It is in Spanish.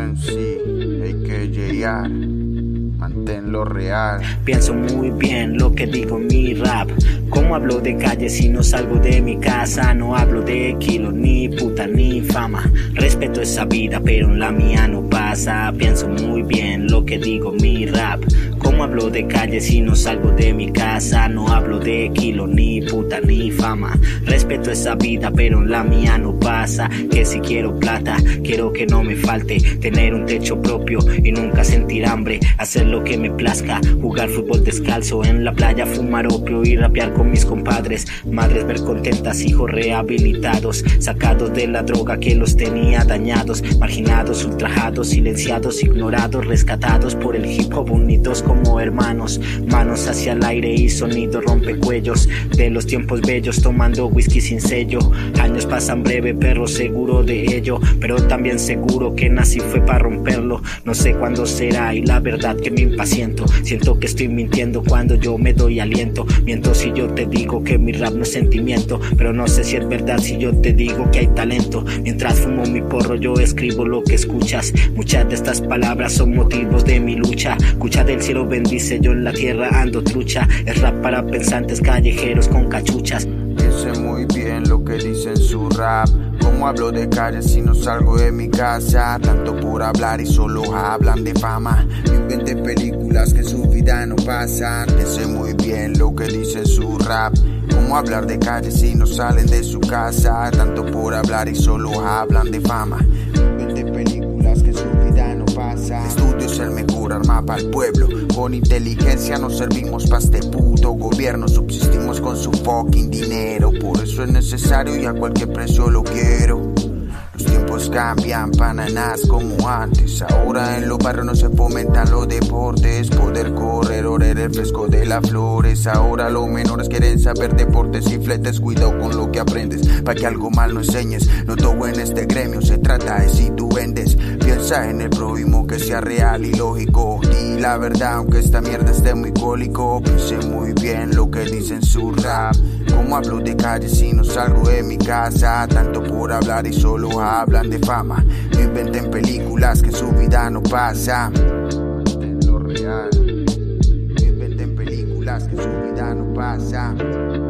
MC, AKJR, manténlo real. Pienso muy bien lo que digo en mi rap. Como hablo de calle si no salgo de mi casa. No hablo de kilos, ni puta, ni fama. Respeto esa vida, pero en la mía no pasa. Pienso muy bien lo que digo en mi rap. Como hablo de calle si no salgo de mi casa. No hablo de kilos, ni puta, ni fama. Respeto esa vida, pero en la mía no pasa. Que si quiero plata, quiero que no me falte. Tener un techo propio y nunca sentir hambre. Hacer lo que me plazca, jugar fútbol descalzo en la playa, fumar opio y rapear con mis compadres. Madres ver contentas, hijos rehabilitados, sacados de la droga que los tenía dañados, marginados, ultrajados, silenciados, ignorados, rescatados por el hip hop, unidos como hermanos, manos hacia el aire y sonidos rompecuellos de los tiempos bellos, tomando whisky sin sello. Años pasan breve, pero seguro de ello, pero también seguro que nací fue para romperlo. No sé cuándo será y la verdad que me impaciento. Siento que estoy mintiendo cuando yo me doy aliento. Miento si yo te digo que mi rap no es sentimiento, pero no sé si es verdad si yo te digo que hay talento. Mientras fumo mi porro yo escribo lo que escuchas. Muchas de estas palabras son motivos de mi lucha. Escucha del cielo bendice, yo en la tierra ando trucha. Es rap para pensantes callejeros con cachuchas. Piense muy bien lo que dice en su rap. Como hablo de calle si no salgo de mi casa. Tanto por hablar y solo hablan de fama. No inventen películas que en su vida no pasan. Piense muy bien lo que dice en su rap. Como hablar de calle si no salen de su casa. Tanto por hablar y solo hablan de fama. No inventen películas que en su vida no pasan. Estudio es el mejor arma para el pueblo. Con inteligencia nos servimos pa' este puto gobierno. Subsistimos con su fucking dinero. Por eso es necesario y a cualquier precio lo quiero. Los tiempos cambian, bananas como antes. Ahora en los barrios no se fomentan los deportes. Poder correr, oler el fresco de las flores. Ahora los menores quieren saber deportes y fletes. Cuidado con lo que aprendes, pa' que algo mal no enseñes. No todo en este gremio se trata de si tú vendes. Piensa en el prójimo, que sea real y lógico. Di la verdad aunque esta mierda esté muy cólico. Piense muy bien lo que dice en su rap. Como hablo de calle si no salgo de mi casa. Tanto por hablar y solo hablan de fama. No inventen películas que en su vida no pasa. En lo real. No inventen películas que en su vida no pasa.